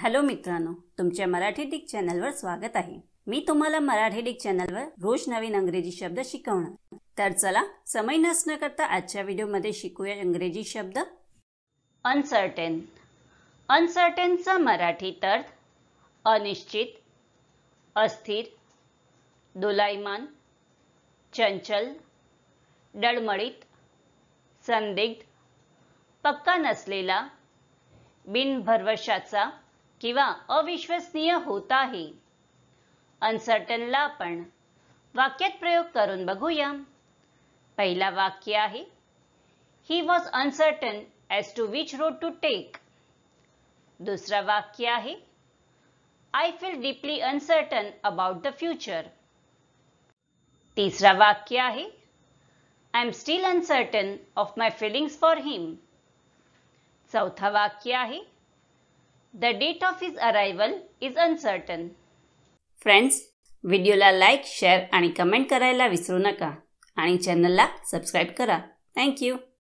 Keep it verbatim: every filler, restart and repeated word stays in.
Hello मित्रांनो, तुमच्या Marathi Dick चॅनलवर स्वागत आहे। मी तुम्हाला मराठी डिक चॅनलवर रोज नवीन इंग्रजी शब्द शिकवणार। तर चला समय नष्ट न करता आजच्या व्हिडिओमध्ये शिकूया इंग्रजी शब्द। अनसर्टेन। अनसर्टेनचा मराठीत अर्थ अनिश्चित, अस्थिर, दोलायमान, चंचल, डळमळीत, संदिग्ध, पक्का नसलेला, बिनभरवशाचा किंवा अविश्वसनीय होत आहे। अनसर्टनला आपण वाक्यात प्रयोग करून बघूया। पहिला वाक्य आहे he was uncertain as to which road to take. दुसरा वाक्य आहे I feel deeply uncertain about the future. तिसरा वाक्य आहे I am still uncertain of my feelings for him. चौथा वाक्य आहे The date of his arrival is uncertain. Friends, व्हिडिओला लाईक, शेअर आणि कमेंट करायला विसरू नका आणि चॅनलला सबस्क्राईब करा। Thank you.